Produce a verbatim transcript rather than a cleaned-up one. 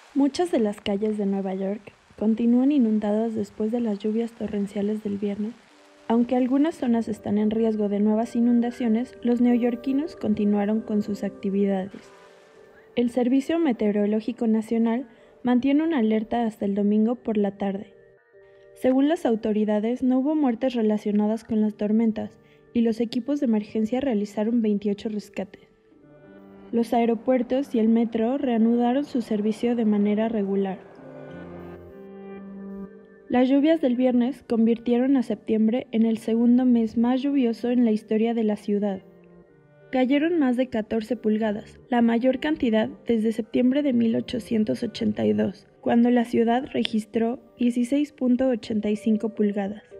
Muchas de las calles de Nueva York continúan inundadas después de las lluvias torrenciales del viernes. Aunque algunas zonas están en riesgo de nuevas inundaciones, los neoyorquinos continuaron con sus actividades. El Servicio Meteorológico Nacional mantiene una alerta hasta el domingo por la tarde. Según las autoridades, no hubo muertes relacionadas con las tormentas y los equipos de emergencia realizaron veintiocho rescates. Los aeropuertos y el metro reanudaron su servicio de manera regular. Las lluvias del viernes convirtieron a septiembre en el segundo mes más lluvioso en la historia de la ciudad. Cayeron más de catorce pulgadas, la mayor cantidad desde septiembre de mil ochocientos ochenta y dos, cuando la ciudad registró dieciséis punto ochenta y cinco pulgadas.